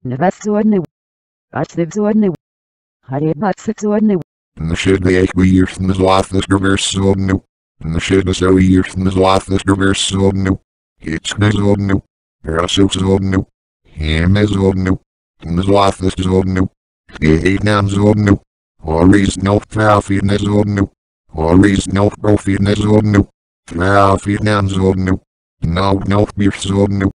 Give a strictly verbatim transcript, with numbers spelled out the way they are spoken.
Невазорный. Ачдевзорный. Харебатсексорный. Нashid the eight years from the Zlathus Gavers so new. Nashid the so years from the Zlathus Gavers so new. It's so new. Perasuk so new. Him is so new. The Zlathus so new. The eight nam so new. Or reason no Falfian is so new. Or reason no Profian is so new. Falfian nam so new. No no beer so new.